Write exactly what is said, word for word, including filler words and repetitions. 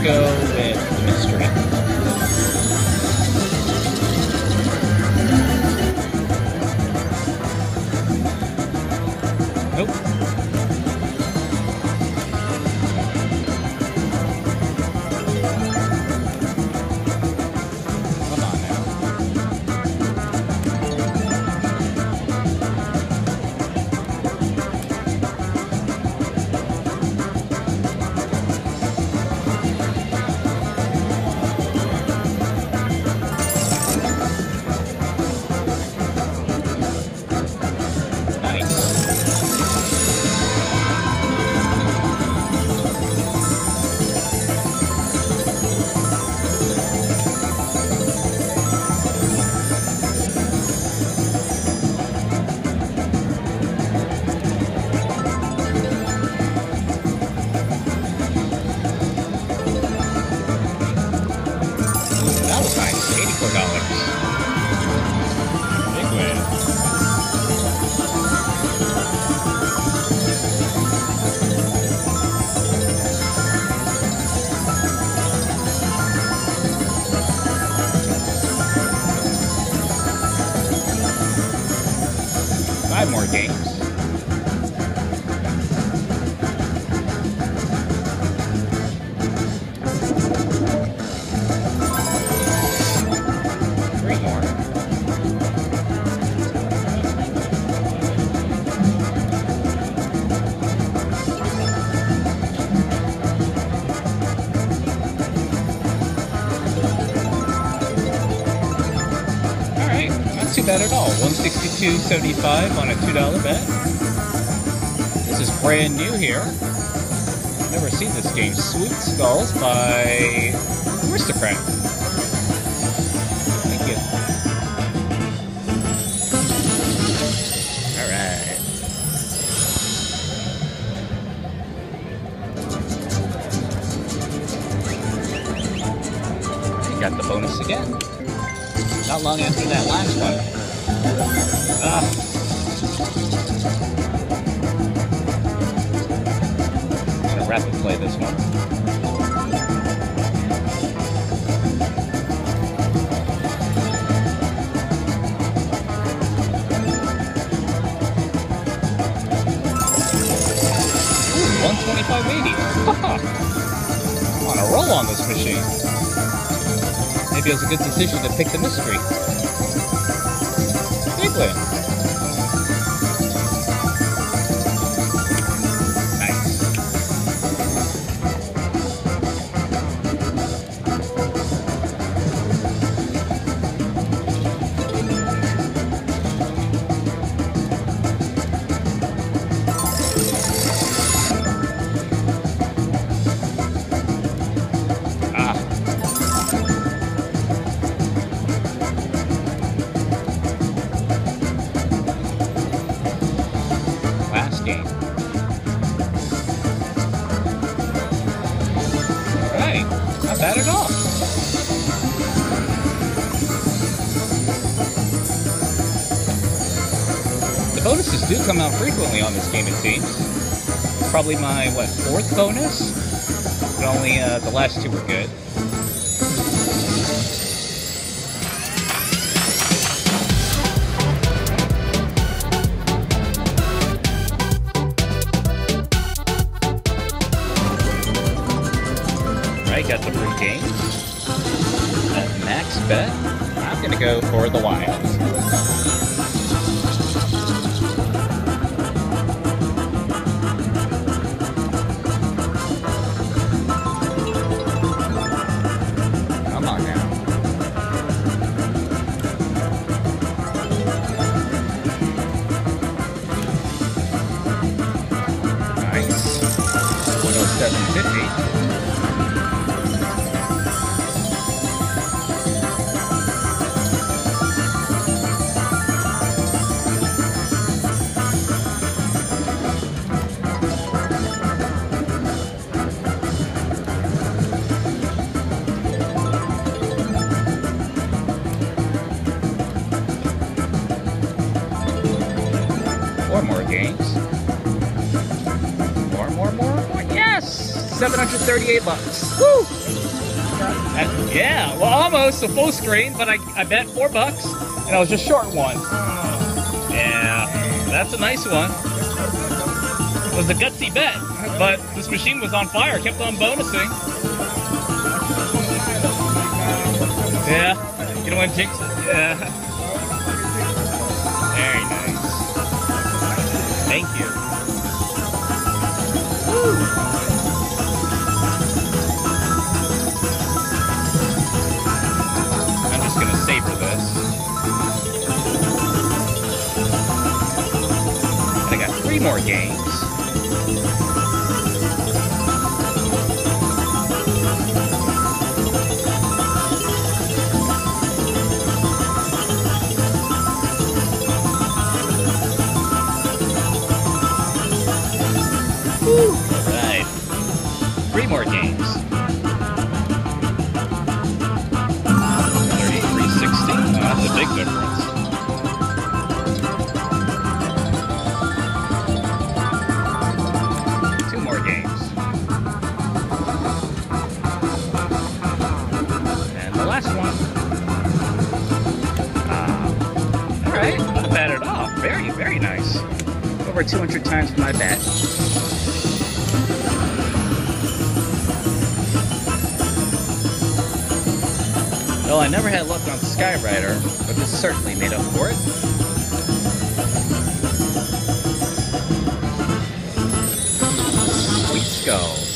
go with mystery. Nope. Come on now. eighty-four dollars. Big win. Five more games. Too bad at all. one sixty-two seventy-five on a two dollar bet. This is brand new here. Never seen this game. Sweet Skulls by Aristocrat. Thank you. Alright. You got the bonus again. Not long after that last one. Ah. I'm gonna rapid play this one. Ooh, one twenty-five eighty. I'm on a roll on this machine. Maybe it was a good decision to pick the mystery. Big win. Nice. Ah. Game. Right, not bad at all. The bonuses do come out frequently on this game, it seems. Probably my, what, fourth bonus? But only uh, the last two were good. I got the free game. At max bet, I'm gonna go for the Wilds. Come on now. Nice. one oh seven fifty. Four more games. More, more, more, more. Yes! last seven hundred thirty-eight bucks. Woo! Uh, yeah, well, almost a full screen, but I, I bet four bucks, and I was just short one. Yeah, that's a nice one. It was a gutsy bet, but this machine was on fire, kept on bonusing. Yeah, you don't want to jinx it. Yeah. Very nice. Thank you. Woo. I'm just gonna savor this. And I got three more games. Alright. Three more games. thirty-three sixty. Oh, that's a big difference. Two more games. And the last one. Ah. Alright, not bad at all. Very, very nice. Over two hundred times my bet. Well, I never had luck on Skyrider, but this certainly made up for it. Sweet Skulls.